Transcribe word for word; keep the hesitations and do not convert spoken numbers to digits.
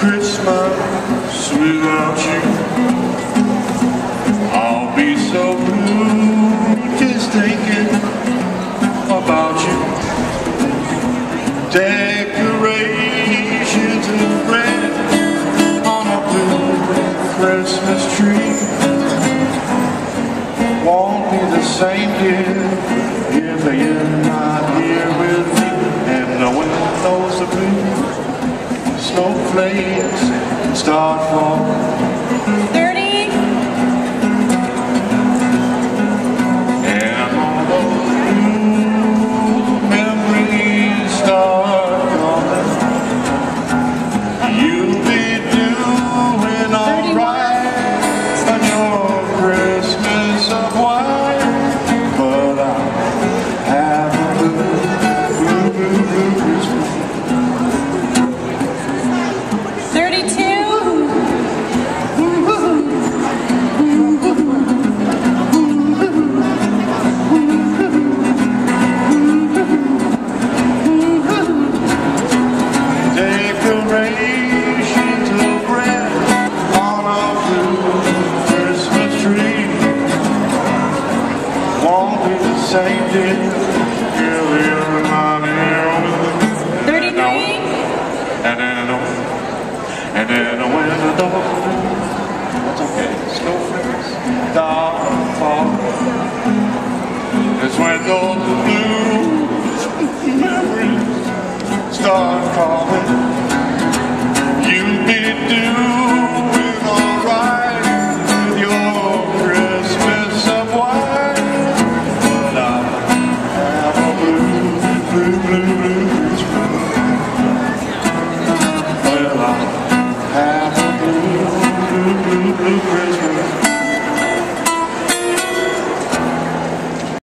Christmas without you. I'll be so blue just thinking about you. Decorations of red on a blue Christmas tree won't be the same, dear, if you're not here with me. And the wind knows the blue snowflakes start falling. thirty. And all those blue memories start calling. You'll be doing alright on your Christmas of white, but I'll have a blue, blue, blue, blue Christmas. Decorations of red on a blue Christmas tree won't be the same, dear. Girl, you're not here with me. thirty-three. And then I know, and then when the door, that's okay. Snowflakes start falling. That's when those blue memories start calling.